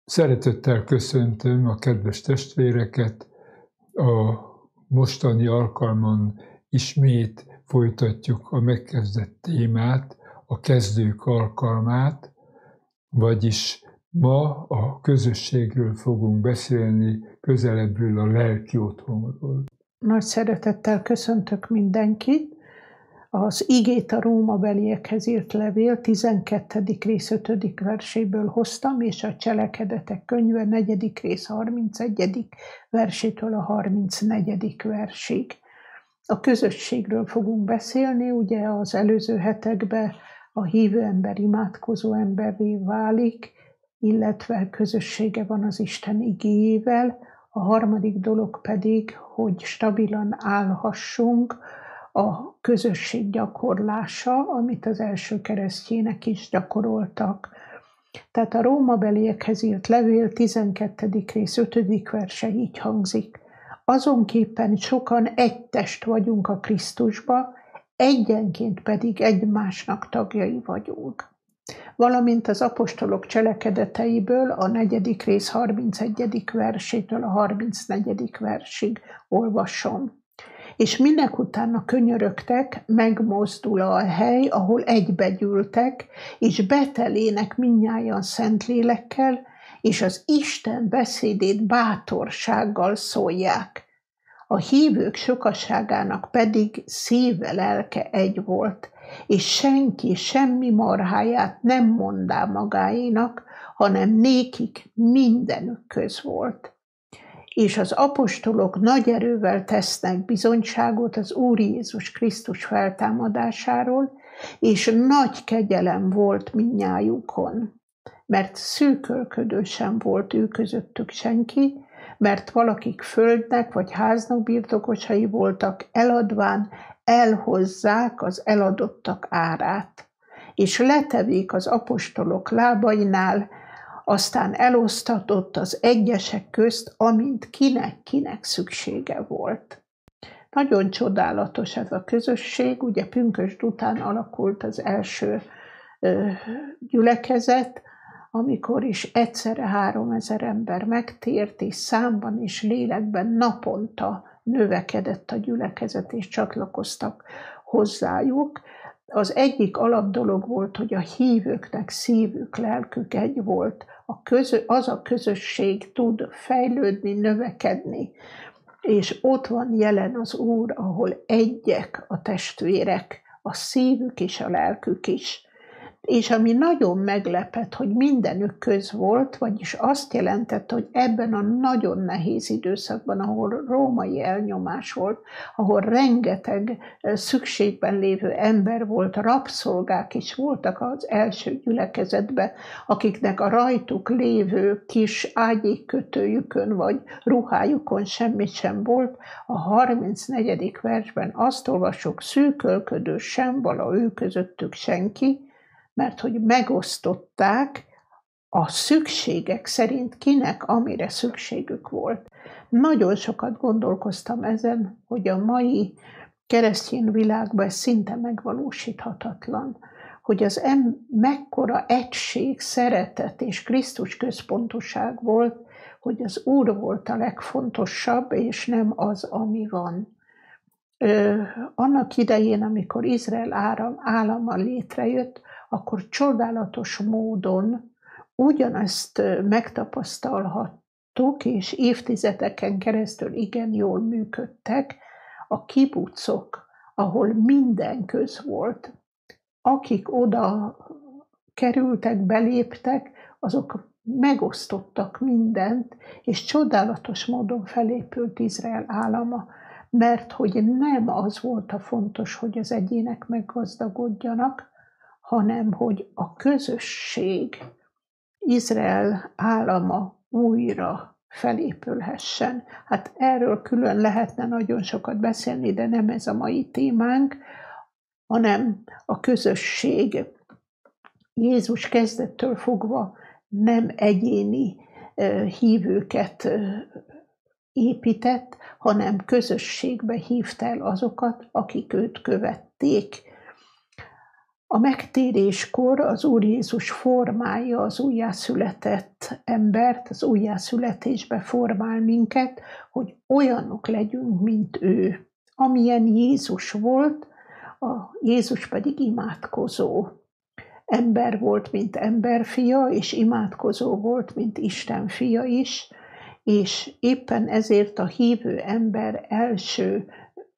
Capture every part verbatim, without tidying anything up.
Szeretettel köszöntöm a kedves testvéreket. A mostani alkalmon ismét folytatjuk a megkezdett témát, a kezdők alkalmát, vagyis ma a közösségről fogunk beszélni, közelebbről a lelki otthonról. Nagy szeretettel köszöntök mindenkit. Az igét a Rómabeliekhez írt levél tizenkettedik rész ötödik verséből hoztam, és a Cselekedetek könyve negyedik rész harmincegyedik versétől a harmincnegyedik versig. A közösségről fogunk beszélni, ugye az előző hetekben a hívő ember imádkozó emberré válik, illetve közössége van az Isten igéjével. A harmadik dolog pedig, hogy stabilan állhassunk, a közösség gyakorlása, amit az első keresztjének is gyakoroltak. Tehát a Rómabeliekhez írt levél tizenkettedik rész ötödik verse így hangzik. Azonképpen sokan egy test vagyunk a Krisztusba, egyenként pedig egymásnak tagjai vagyunk. Valamint az apostolok cselekedeteiből a negyedik rész harmincegyedik versétől a harmincnegyedik versig olvasom. És minek utána könyörögtek, megmozdul a hely, ahol egybegyűltek, és betelének mindnyájan Szentlélekkel, és az Isten beszédét bátorsággal szólják. A hívők sokaságának pedig szíve, lelke egy volt, és senki semmi marháját nem mondá magáénak, hanem nékik mindenük köz volt. És az apostolok nagy erővel tesznek bizonyságot az Úr Jézus Krisztus feltámadásáról, és nagy kegyelem volt mindnyájukon, mert szűkölködő sem volt ő közöttük senki, mert valakik földnek vagy háznak birtokosai voltak, eladván elhozzák az eladottak árát, és letevék az apostolok lábainál, aztán elosztatott az egyesek közt, amint kinek-kinek szüksége volt. Nagyon csodálatos ez a közösség, ugye pünkösd után alakult az első ö, gyülekezet, amikor is egyszerre háromezer ember megtért, és számban és lélekben naponta növekedett a gyülekezet, és csatlakoztak hozzájuk. Az egyik alapdolog volt, hogy a hívőknek szívük, lelkük egy volt. A közö, az a közösség tud fejlődni, növekedni, és ott van jelen az Úr, ahol egyek a testvérek, a szívük és a lelkük is. És ami nagyon meglepett, hogy mindenük köz volt, vagyis azt jelentette, hogy ebben a nagyon nehéz időszakban, ahol római elnyomás volt, ahol rengeteg szükségben lévő ember volt, rabszolgák is voltak az első gyülekezetben, akiknek a rajtuk lévő kis ágyékkötőjükön vagy ruhájukon semmit sem volt, a harmincnegyedik versben azt olvasok, szűkölködő sem vala ő közöttük senki, mert hogy megosztották a szükségek szerint kinek, amire szükségük volt. Nagyon sokat gondolkoztam ezen, hogy a mai keresztény világban ez szinte megvalósíthatatlan, hogy az em mekkora egység, szeretet és Krisztus központoság volt, hogy az Úr volt a legfontosabb, és nem az, ami van. Ö, annak idején, amikor Izrael állama létrejött, akkor csodálatos módon ugyanezt megtapasztalhattuk, és évtizedeken keresztül igen jól működtek a kibucok, ahol minden köz volt. Akik oda kerültek, beléptek, azok megosztottak mindent, és csodálatos módon felépült Izrael állama, mert hogy nem az volt a fontos, hogy az egyének meggazdagodjanak, hanem hogy a közösség, Izrael állama újra felépülhessen. Hát erről külön lehetne nagyon sokat beszélni, de nem ez a mai témánk, hanem a közösség Jézus kezdettől fogva nem egyéni hívőket épített, hanem közösségbe hívta el azokat, akik őt követték. A megtéréskor az Úr Jézus formálja az újjászületett embert, az újjászületésbe formál minket, hogy olyanok legyünk, mint ő. Amilyen Jézus volt, a Jézus pedig imádkozó ember volt, mint emberfia, és imádkozó volt, mint Isten fia is, és éppen ezért a hívő ember első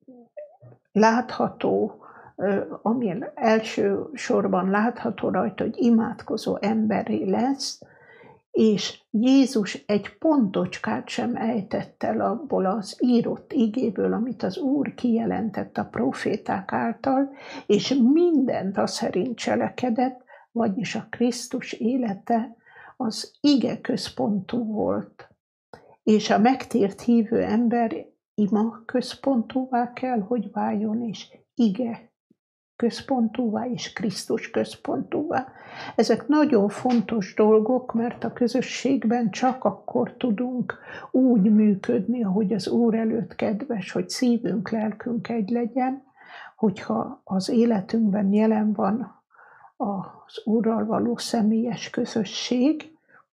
látható, ami első sorban látható rajta, hogy imádkozó emberré lesz, és Jézus egy pontocskát sem ejtett el abból az írott igéből, amit az Úr kijelentett a proféták által, és mindent az szerint cselekedett, vagyis a Krisztus élete az ige központú volt. És a megtért hívő ember ima központúvá kell, hogy váljon, és ige központúvá és Krisztus központúvá. Ezek nagyon fontos dolgok, mert a közösségben csak akkor tudunk úgy működni, ahogy az Úr előtt kedves, hogy szívünk, lelkünk egy legyen, hogyha az életünkben jelen van az Úrral való személyes közösség,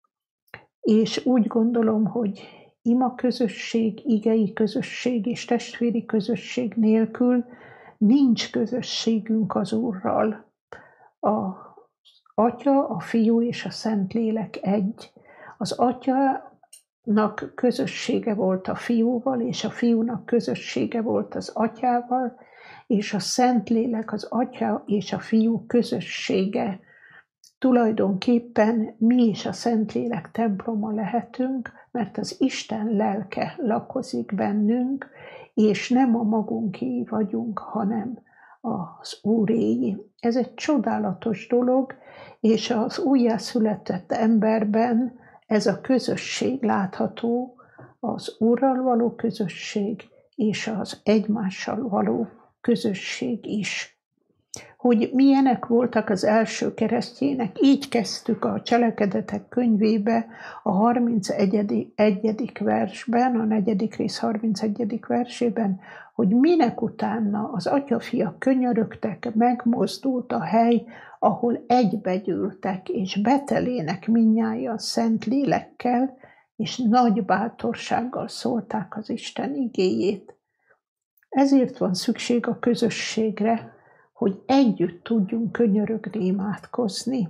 és úgy gondolom, hogy ima közösség, igei közösség és testvéri közösség nélkül nincs közösségünk az Úrral. Az Atya, a Fiú és a Szentlélek egy. Az Atyának közössége volt a Fiúval, és a Fiúnak közössége volt az Atyával, és a Szentlélek az Atya és a Fiú közössége. Tulajdonképpen mi is a Szentlélek temploma lehetünk, mert az Isten lelke lakozik bennünk, és nem a magunkéi vagyunk, hanem az Úréi. Ez egy csodálatos dolog, és az újjászületett emberben ez a közösség látható, az Úrral való közösség, és az egymással való közösség is. Hogy milyenek voltak az első keresztjének, így kezdtük a Cselekedetek könyvébe a harmincegyedik versben, a negyedik rész harmincegyedik versében, hogy minek utána az atyafiak könyörögtek, megmozdult a hely, ahol egybegyűltek, és betelének mindnyájan szent lélekkel, és nagy bátorsággal szólták az Isten igéjét. Ezért van szükség a közösségre, hogy együtt tudjunk könyörögni, imádkozni.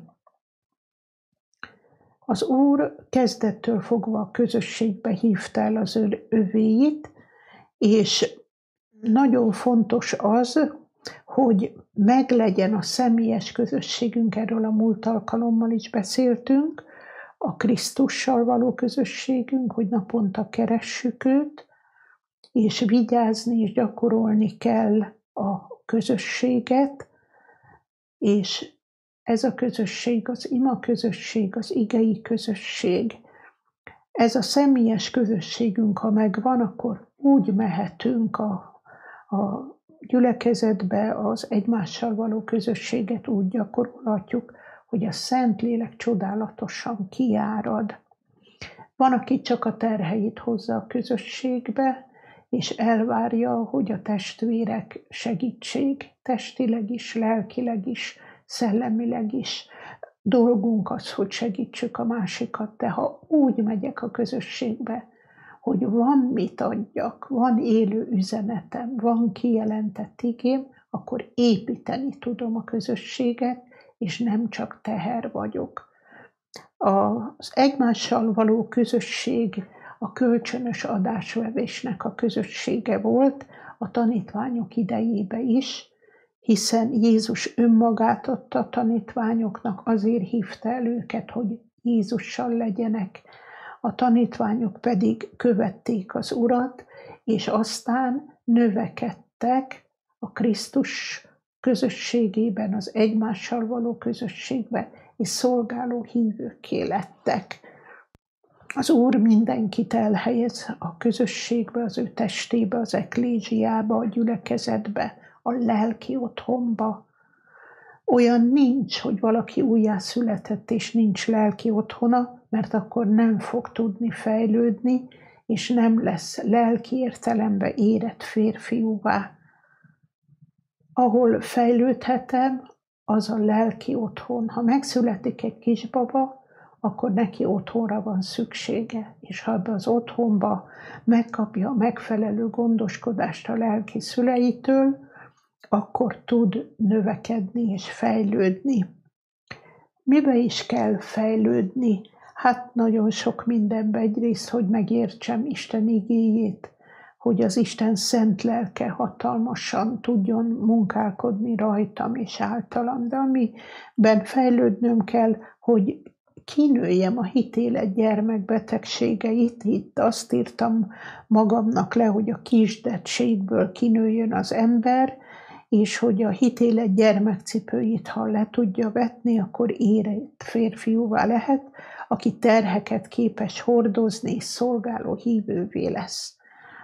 Az Úr kezdettől fogva a közösségbe hívta el az övéit, és nagyon fontos az, hogy meglegyen a személyes közösségünk, erről a múlt alkalommal is beszéltünk, a Krisztussal való közösségünk, hogy naponta keressük őt, és vigyázni és gyakorolni kell a közösséget, és ez a közösség, az ima közösség, az igei közösség. Ez a személyes közösségünk, ha megvan, akkor úgy mehetünk a, a gyülekezetbe, az egymással való közösséget úgy gyakorolhatjuk, hogy a Szentlélek csodálatosan kiárad. Van, aki csak a terheit hozza a közösségbe, és elvárja, hogy a testvérek segítség, testileg is, lelkileg is, szellemileg is. Dolgunk az, hogy segítsük a másikat, de ha úgy megyek a közösségbe, hogy van mit adjak, van élő üzenetem, van kijelentett igém, akkor építeni tudom a közösséget, és nem csak teher vagyok. Az egymással való közösség a kölcsönös adásvevésnek a közössége volt a tanítványok idejébe is, hiszen Jézus önmagát adta a tanítványoknak, azért hívta el őket, hogy Jézussal legyenek. A tanítványok pedig követték az Urat, és aztán növekedtek a Krisztus közösségében, az egymással való közösségben, és szolgáló hívőkké lettek. Az Úr mindenkit elhelyez a közösségbe, az ő testébe, az eklézsiába, a gyülekezetbe, a lelki otthonba. Olyan nincs, hogy valaki újjászületett és nincs lelki otthona, mert akkor nem fog tudni fejlődni, és nem lesz lelki értelembe érett férfiúvá. Ahol fejlődhetem, az a lelki otthon. Ha megszületik egy kisbaba, akkor neki otthonra van szüksége, és ha ebbe az otthonba megkapja a megfelelő gondoskodást a lelki szüleitől, akkor tud növekedni és fejlődni. Mibe is kell fejlődni? Hát nagyon sok mindenben. Egyrészt, hogy megértsem Isten igéjét, hogy az Isten szent lelke hatalmasan tudjon munkálkodni rajtam és általam, de amiben fejlődnöm kell, hogy kinőjem a hitélet gyermekbetegségeit. Itt azt írtam magamnak le, hogy a kisdettségből kinőjön az ember, és hogy a hitélet gyermekcipőit, ha le tudja vetni, akkor érett férfiúvá lehet, aki terheket képes hordozni, és szolgáló hívővé lesz.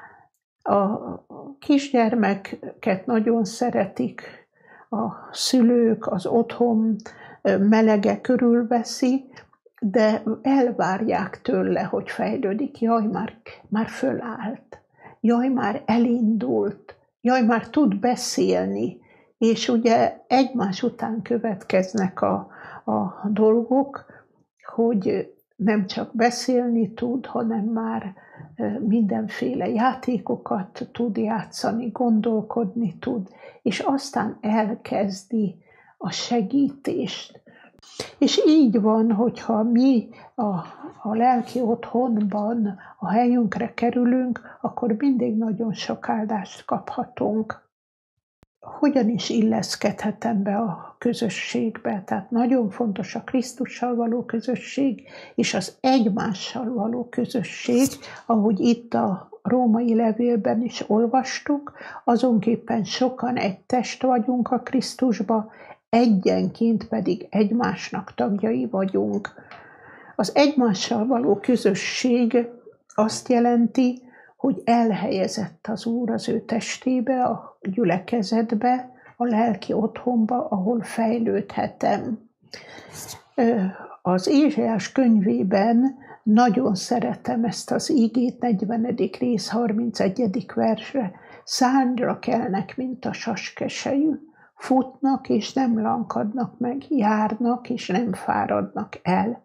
A kisgyermeket nagyon szeretik a szülők, az otthon melege körülveszi, de elvárják tőle, hogy fejlődik. Jaj, már, már fölállt. Jaj, már elindult. Jaj, már tud beszélni. És ugye egymás után következnek a, a dolgok, hogy nem csak beszélni tud, hanem már mindenféle játékokat tud játszani, gondolkodni tud, és aztán elkezdi a segítést. És így van, hogyha mi a, a lelki otthonban a helyünkre kerülünk, akkor mindig nagyon sok áldást kaphatunk. Hogyan is illeszkedhetem be a közösségbe? Tehát nagyon fontos a Krisztussal való közösség, és az egymással való közösség, ahogy itt a római levélben is olvastuk, azonképpen sokan egy test vagyunk a Krisztusba, egyenként pedig egymásnak tagjai vagyunk. Az egymással való közösség azt jelenti, hogy elhelyezett az Úr az ő testébe, a gyülekezetbe, a lelki otthonba, ahol fejlődhetem. Az Ézsaiás könyvében nagyon szeretem ezt az igét, negyvenedik rész, harmincegyedik versre. Szárnyra kelnek, mint a saskesejű, futnak és nem lankadnak meg, járnak és nem fáradnak el.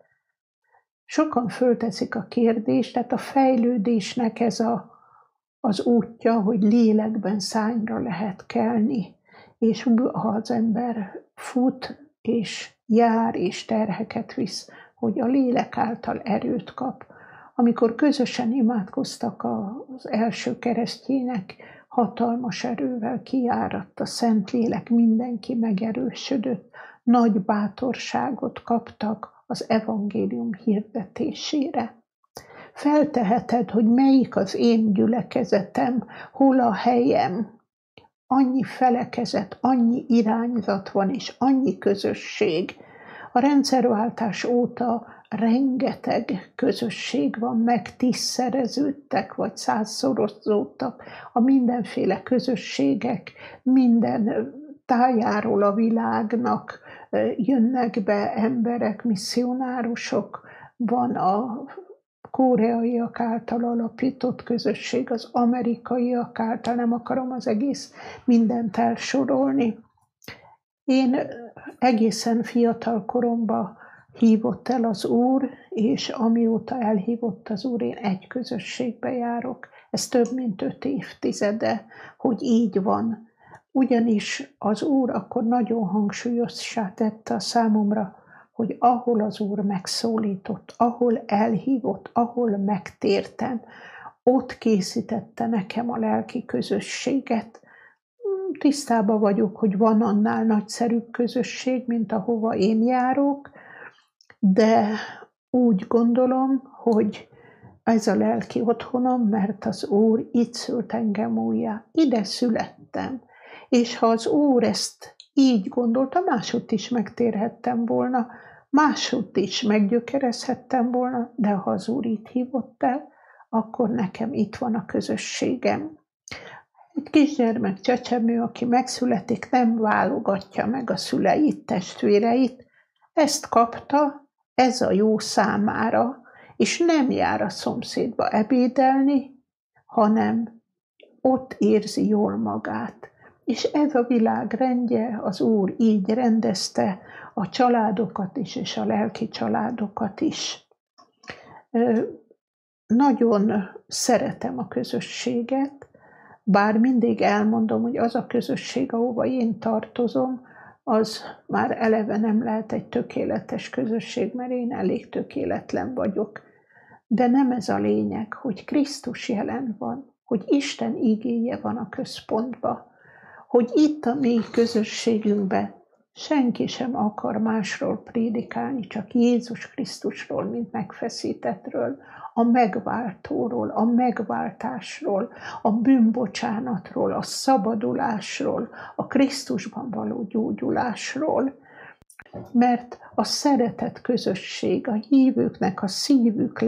Sokan fölteszik a kérdést, tehát a fejlődésnek ez a, az útja, hogy lélekben szárnyra lehet kelni, és ha az ember fut és jár és terheket visz, hogy a lélek által erőt kap. Amikor közösen imádkoztak az első keresztjének, hatalmas erővel kiáradt a Szentlélek, mindenki megerősödött, nagy bátorságot kaptak az evangélium hirdetésére. Felteheted, hogy melyik az én gyülekezetem, hol a helyem. Annyi felekezet, annyi irányzat van, és annyi közösség. A rendszerváltás óta rengeteg közösség van, meg tízszereződtek, vagy százszorozódtak a mindenféle közösségek, minden tájáról a világnak jönnek be emberek, misszionárusok, van a koreaiak által alapított közösség, az amerikaiak által, nem akarom az egész mindent elsorolni. Én egészen fiatal koromban hívott el az Úr, és amióta elhívott az Úr, én egy közösségbe járok. Ez több mint öt évtizede, hogy így van. Ugyanis az Úr akkor nagyon hangsúlyossá tette a számomra, hogy ahol az Úr megszólított, ahol elhívott, ahol megtértem, ott készítette nekem a lelki közösséget. Tisztában vagyok, hogy van annál nagyszerűbb közösség, mint ahova én járok, de úgy gondolom, hogy ez a lelki otthonom, mert az Úr itt szült engem újjá. Ide születtem. És ha az Úr ezt így gondolta, máshogy is megtérhettem volna, máshogy is meggyökerezhettem volna, de ha az Úr itt hívott el, akkor nekem itt van a közösségem. Egy kisgyermek, csecsemő, aki megszületik, nem válogatja meg a szüleit, testvéreit. Ezt kapta, ez a jó számára, és nem jár a szomszédba ebédelni, hanem ott érzi jól magát. És ez a világ rendje, az Úr így rendezte a családokat is, és a lelki családokat is. Nagyon szeretem a közösséget, bár mindig elmondom, hogy az a közösség, ahova én tartozom, az már eleve nem lehet egy tökéletes közösség, mert én elég tökéletlen vagyok. De nem ez a lényeg, hogy Krisztus jelen van, hogy Isten igéje van a központban, hogy itt a mi közösségünkben senki sem akar másról prédikálni, csak Jézus Krisztusról, mint megfeszítettről, a megváltóról, a megváltásról, a bűnbocsánatról, a szabadulásról, a Krisztusban való gyógyulásról. Mert a szeretet közösség, a hívőknek a szívük,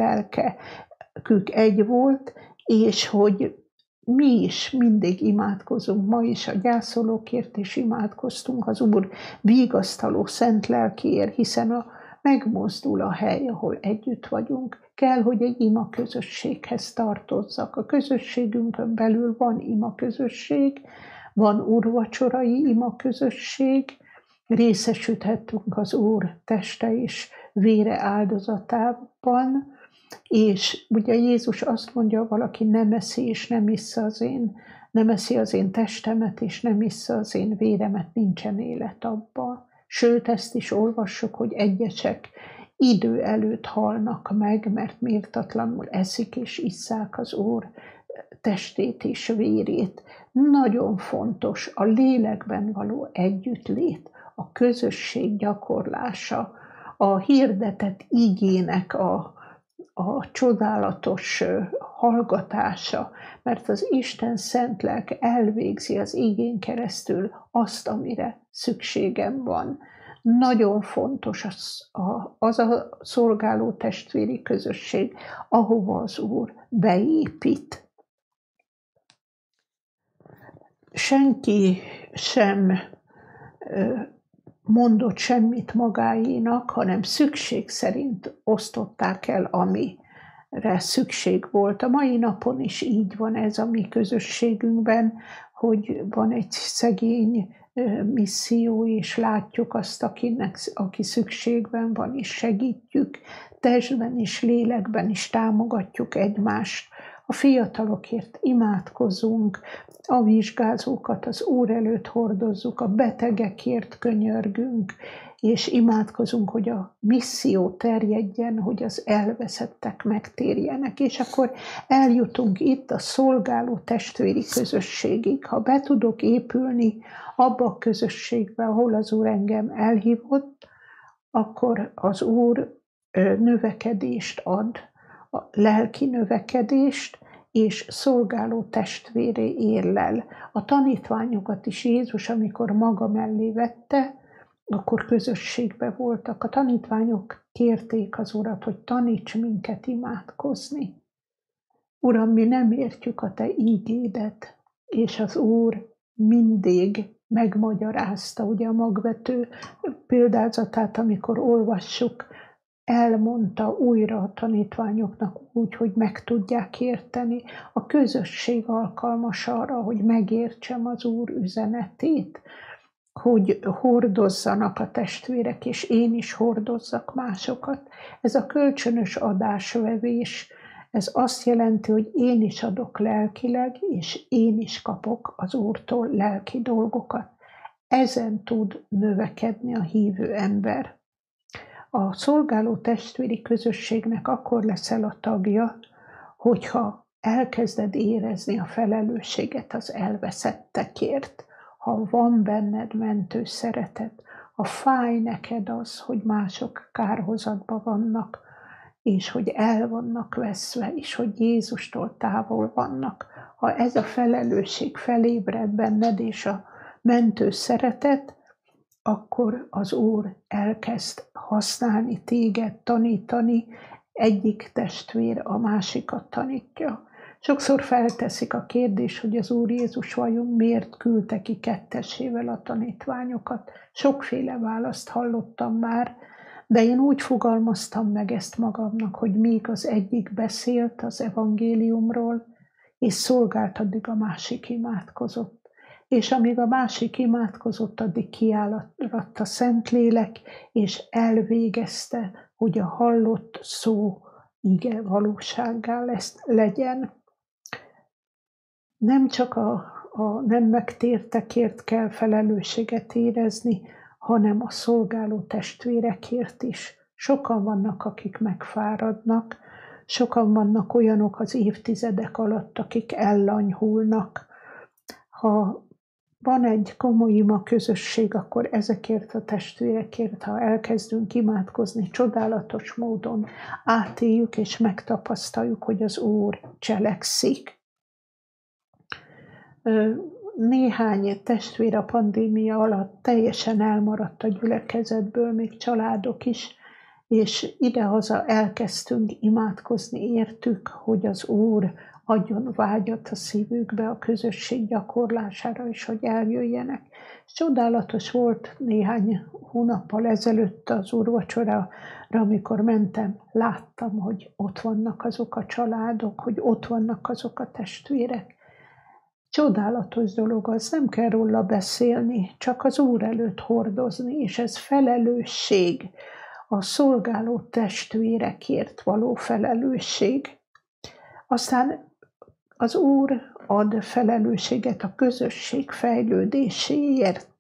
lelkük egy volt, és hogy mi is mindig imádkozunk, ma is a gyászolókért is imádkoztunk, az Úr vigasztaló szent lelkiért, hiszen a, megmozdul a hely, ahol együtt vagyunk. Kell, hogy egy ima közösséghez tartozzak. A közösségünkön belül van ima közösség, van úrvacsorai ima közösség, részesülhetünk az Úr teste és vére áldozatában, és ugye Jézus azt mondja, valaki nem eszi és nem issza az én, nem eszi az én testemet és nem issza az én véremet, nincsen élet abban. Sőt, ezt is olvassuk, hogy egyesek idő előtt halnak meg, mert méltatlanul eszik és isszák az Úr testét és vérét. Nagyon fontos a lélekben való együttlét, a közösség gyakorlása, a hirdetett igének a, a csodálatos hallgatása, mert az Isten szent lelke elvégzi az igén keresztül azt, amire szükségem van. Nagyon fontos az a, az a szolgáló testvéri közösség, ahova az Úr beépít. Senki sem mondott semmit magáénak, hanem szükség szerint osztották el, amire szükség volt. A mai napon is így van ez a mi közösségünkben, hogy van egy szegény misszió, és látjuk azt, akinek, aki szükségben van, és segítjük, testben és lélekben is támogatjuk egymást. A fiatalokért imádkozunk, a vizsgázókat az Úr előtt hordozzuk, a betegekért könyörgünk, és imádkozunk, hogy a misszió terjedjen, hogy az elveszettek megtérjenek, és akkor eljutunk itt a szolgáló testvéri közösségig. Ha be tudok épülni abba a közösségbe, ahol az Úr engem elhívott, akkor az Úr növekedést ad, a lelki növekedést, és szolgáló testvéré érlel. A tanítványokat is Jézus, amikor maga mellé vette, akkor közösségbe voltak. A tanítványok kérték az Urat, hogy taníts minket imádkozni. Uram, mi nem értjük a te ígédet, és az Úr mindig megmagyarázta, ugye a magvető példázatát, amikor olvassuk, elmondta újra a tanítványoknak úgy, hogy meg tudják érteni. A közösség alkalmas arra, hogy megértsem az Úr üzenetét, hogy hordozzanak a testvérek, és én is hordozzak másokat. Ez a kölcsönös adásvevés, ez azt jelenti, hogy én is adok lelkileg, és én is kapok az Úrtól lelki dolgokat. Ezen tud növekedni a hívő ember. A szolgáló testvéri közösségnek akkor leszel a tagja, hogyha elkezded érezni a felelősséget az elveszettekért, ha van benned mentő szeretet, ha fáj neked az, hogy mások kárhozatban vannak, és hogy el vannak veszve, és hogy Jézustól távol vannak, ha ez a felelősség felébred benned, és a mentő szeretet, akkor az Úr elkezd használni téged, tanítani, egyik testvér a másikat tanítja. Sokszor felteszik a kérdés, hogy az Úr Jézus vajon miért küldte ki kettesével a tanítványokat. Sokféle választ hallottam már, de én úgy fogalmaztam meg ezt magamnak, hogy még az egyik beszélt az evangéliumról, és szolgált, addig a másik imádkozott. És amíg a másik imádkozott, addig kiáradt a Szentlélek, és elvégezte, hogy a hallott szó ige valósággá lesz, legyen. Nem csak a, a nem megtértekért kell felelősséget érezni, hanem a szolgáló testvérekért is. Sokan vannak, akik megfáradnak, sokan vannak olyanok az évtizedek alatt, akik ellanyhulnak. Ha van egy komoly ima közösség, akkor ezekért a testvérekért, ha elkezdünk imádkozni, csodálatos módon átéljük és megtapasztaljuk, hogy az Úr cselekszik. Néhány testvér a pandémia alatt teljesen elmaradt a gyülekezetből, még családok is, és idehaza elkezdtünk imádkozni értük, hogy az Úr adjon vágyat a szívükbe a közösség gyakorlására is, hogy eljöjjenek. Csodálatos volt néhány hónappal ezelőtt az úrvacsorára, amikor mentem, láttam, hogy ott vannak azok a családok, hogy ott vannak azok a testvérek. Csodálatos dolog az, nem kell róla beszélni, csak az Úr előtt hordozni, és ez felelősség, a szolgáló testvérekért való felelősség. Aztán az Úr ad felelősséget a közösség fejlődéséért,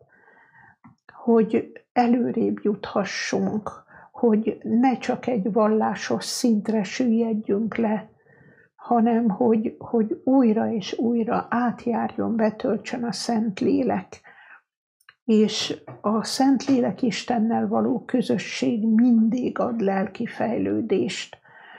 hogy előrébb juthassunk, hogy ne csak egy vallásos szintre süllyedjünk le, hanem hogy, hogy újra és újra átjárjon, betöltsön a Szentlélek. És a Szentlélek Istennel való közösség mindig ad lelki fejlődést,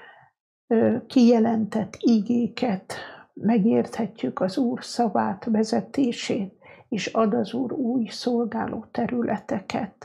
kijelentett igéket, megérthetjük az Úr szavát, vezetését, és ad az Úr új szolgáló területeket.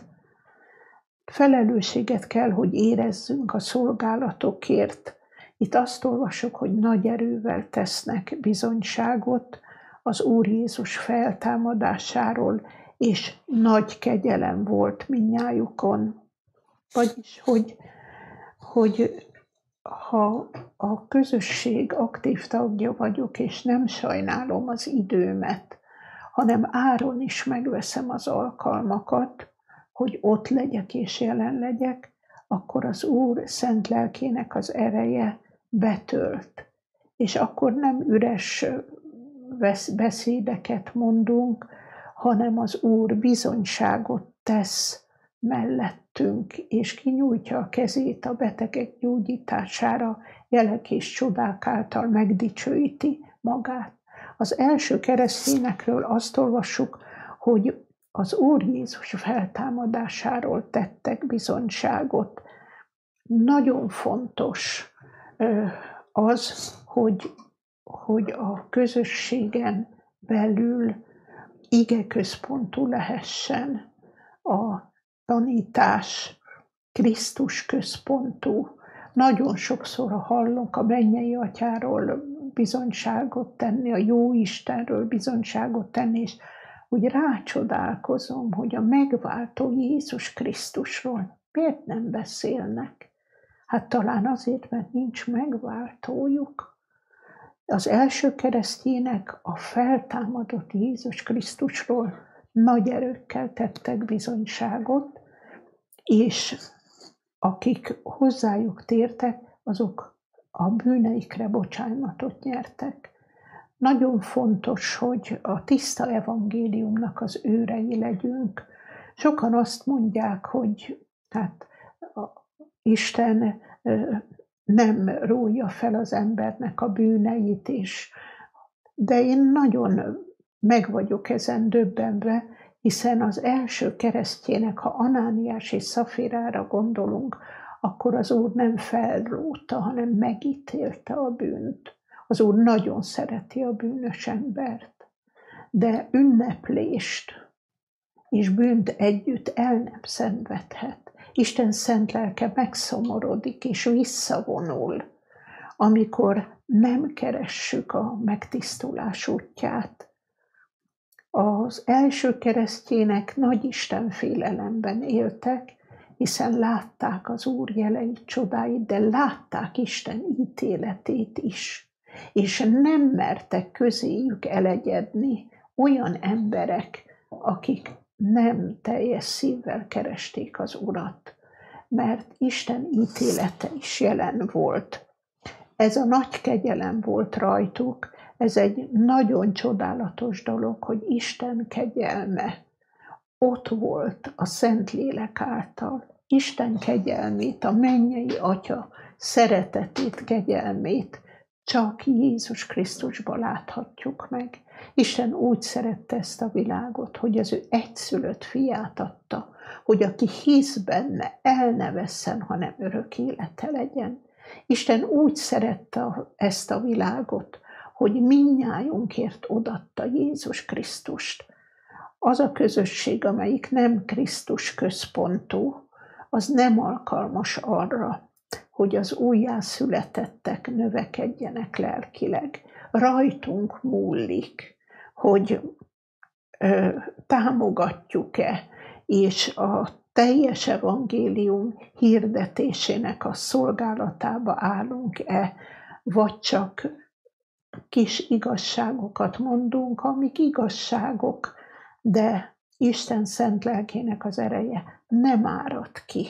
Felelősséget kell, hogy érezzünk a szolgálatokért. Itt azt olvasok, hogy nagy erővel tesznek bizonyságot az Úr Jézus feltámadásáról, és nagy kegyelem volt mindnyájukon. Vagyis, hogy, hogy ha a közösség aktív tagja vagyok, és nem sajnálom az időmet, hanem áron is megveszem az alkalmakat, hogy ott legyek és jelen legyek, akkor az Úr szent lelkének az ereje betölt. És akkor nem üres beszédeket mondunk, hanem az Úr bizonyságot tesz mellettünk, és kinyújtja a kezét a betegek gyógyítására, jelek és csodák által megdicsőíti magát. Az első keresztényekről azt olvassuk, hogy az Úr Jézus feltámadásáról tettek bizonyságot. Nagyon fontos az, hogy, hogy a közösségen belül igeközpontú lehessen a tanítás, Krisztus központú. Nagyon sokszor hallunk a mennyei atyáról bizonyságot tenni, a jó Istenről bizonyságot tenni, és úgy rácsodálkozom, hogy a megváltó Jézus Krisztusról miért nem beszélnek? Hát talán azért, mert nincs megváltójuk. Az első keresztjének a feltámadott Jézus Krisztusról nagy erőkkel tettek bizonyságot, és akik hozzájuk tértek, azok a bűneikre bocsánatot nyertek. Nagyon fontos, hogy a tiszta evangéliumnak az őrei legyünk. Sokan azt mondják, hogy hát Isten nem rója fel az embernek a bűneit is. De én nagyon meg vagyok ezen döbbenve, hiszen az első keresztjének, ha Anániás és Szafirára gondolunk, akkor az Úr nem felróta, hanem megítélte a bűnt. Az Úr nagyon szereti a bűnös embert, de ünneplést és bűnt együtt el nem szenvedhet. Isten szent lelke megszomorodik és visszavonul, amikor nem keressük a megtisztulás útját. Az első keresztjének nagy Isten félelemben éltek, hiszen látták az Úr jeleit, csodáit, de látták Isten ítéletét is, és nem mertek közéjük elegyedni olyan emberek, akik nem teljes szívvel keresték az Urat, mert Isten ítélete is jelen volt. Ez a nagy kegyelem volt rajtuk, ez egy nagyon csodálatos dolog, hogy Isten kegyelme ott volt a Szentlélek által. Isten kegyelmét, a mennyei Atya szeretetét, kegyelmét csak Jézus Krisztusban láthatjuk meg. Isten úgy szerette ezt a világot, hogy az ő egyszülött fiát adta, hogy aki hisz benne, el ne vesszen, hanem örök élete legyen. Isten úgy szerette ezt a világot, hogy mindnyájunkért odatta Jézus Krisztust. Az a közösség, amelyik nem Krisztus központú, az nem alkalmas arra, hogy az újjászületettek növekedjenek lelkileg. Rajtunk múlik, hogy ö, támogatjuk-e, és a teljes evangélium hirdetésének a szolgálatába állunk-e, vagy csak kis igazságokat mondunk, amik igazságok, de Isten szent lelkének az ereje nem árad ki.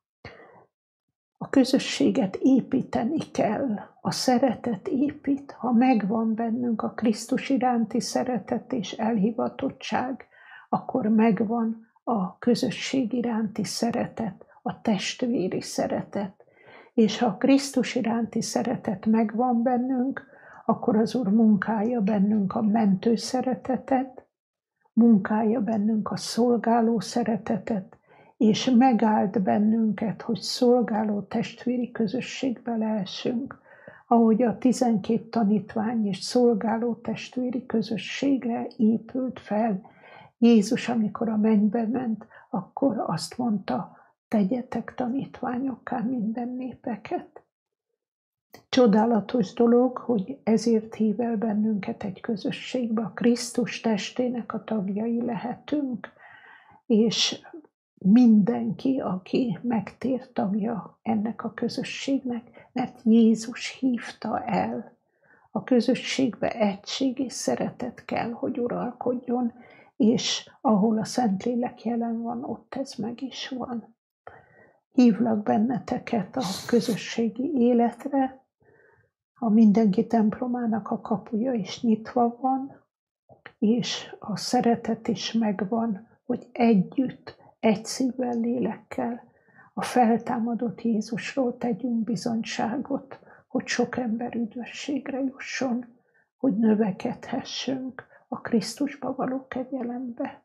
A közösséget építeni kell, a szeretet épít, ha megvan bennünk a Krisztus iránti szeretet és elhivatottság, akkor megvan a közösség iránti szeretet, a testvéri szeretet. És ha a Krisztus iránti szeretet megvan bennünk, akkor az Úr munkálja bennünk a mentő szeretetet, munkálja bennünk a szolgáló szeretetet, és megáld bennünket, hogy szolgáló testvéri közösségbe lehessünk, ahogy a tizenkét tanítvány és szolgáló testvéri közösségre épült fel. Jézus, amikor a mennybe ment, akkor azt mondta, tegyetek tanítványokká minden népeket. Csodálatos dolog, hogy ezért hív el bennünket egy közösségbe, a Krisztus testének a tagjai lehetünk, és mindenki, aki megtér, tagja ennek a közösségnek, mert Jézus hívta el. A közösségbe egység és szeretet kell, hogy uralkodjon, és ahol a Szentlélek jelen van, ott ez meg is van. Hívlak benneteket a közösségi életre, a mindenki templomának a kapuja is nyitva van, és a szeretet is megvan, hogy együtt, egy szívvel, lélekkel a feltámadott Jézusról tegyünk bizonyságot, hogy sok ember üdvösségre jusson, hogy növekedhessünk a Krisztusba való kegyelembe.